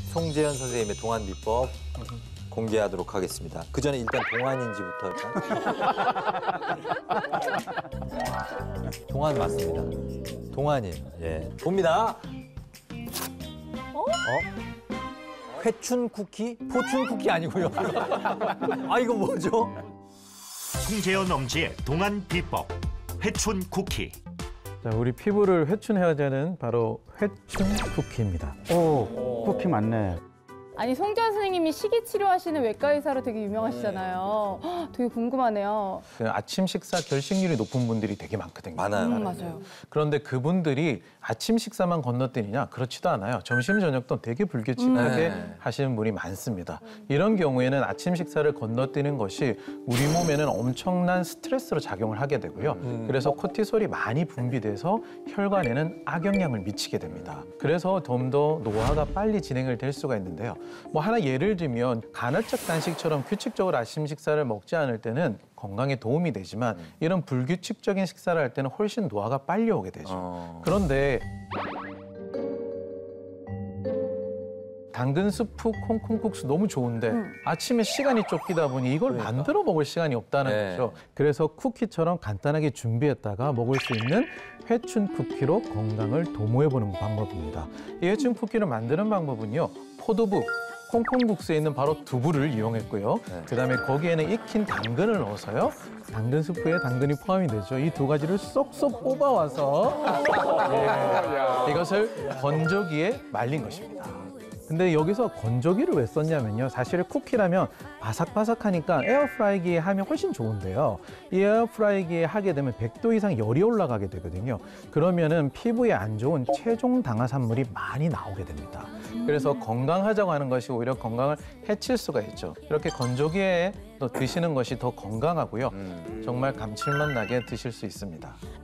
송재현 선생님의 동안 비법 공개하도록 하겠습니다. 그 전에 일단 동안인지부터 일단. 동안 맞습니다. 동안이에요. 예. 봅니다. 회춘 쿠키? 포춘 쿠키 아니고요. 아, 이거 뭐죠? 송재현 엄지의 동안 비법 회춘 쿠키. 자, 우리 피부를 회춘해야 되는 바로 회춘 쿠키입니다. 오, 쿠키 맞네. 아니 송재현 선생님이 식이 치료하시는 외과 의사로 되게 유명하시잖아요. 헉, 되게 궁금하네요. 그 아침 식사 결식률이 높은 분들이 되게 많거든요. 많아요. 맞아요. 그런데 그분들이 아침 식사만 건너뛰느냐? 그렇지도 않아요. 점심, 저녁도 되게 불규칙하게 네. 하시는 분이 많습니다. 이런 경우에는 아침 식사를 건너뛰는 것이 우리 몸에는 엄청난 스트레스로 작용을 하게 되고요. 그래서 코티솔이 많이 분비돼서 혈관에는 악영향을 미치게 됩니다. 그래서 좀 더 노화가 빨리 진행을 될 수가 있는데요. 뭐 하나 예를 들면 간헐적 단식처럼 규칙적으로 아침 식사를 먹지 않을 때는 건강에 도움이 되지만 이런 불규칙적인 식사를 할 때는 훨씬 노화가 빨리 오게 되죠. 그런데 당근 스프, 콩콩국수 너무 좋은데 아침에 시간이 쫓기다 보니 이걸 만들어 먹을 시간이 없다는 네. 거죠. 그래서 쿠키처럼 간단하게 준비했다가 먹을 수 있는 회춘 쿠키로 건강을 도모해보는 방법입니다. 이 회춘 쿠키를 만드는 방법은요. 포도부, 콩콩국수에 있는 바로 두부를 이용했고요. 그다음에 거기에는 익힌 당근을 넣어서요. 당근 스프에 당근이 포함이 되죠. 이 두 가지를 쏙쏙 뽑아와서 이것을 건조기에 말린 것입니다. 근데 여기서 건조기를 왜 썼냐면요. 사실 쿠키라면 바삭바삭하니까 에어프라이기에 하면 훨씬 좋은데요. 이 에어프라이기에 하게 되면 100도 이상 열이 올라가게 되거든요. 그러면은 피부에 안 좋은 체중 당화산물이 많이 나오게 됩니다. 그래서 건강하자고 하는 것이 오히려 건강을 해칠 수가 있죠. 이렇게 건조기에 또 드시는 것이 더 건강하고요. 정말 감칠맛 나게 드실 수 있습니다.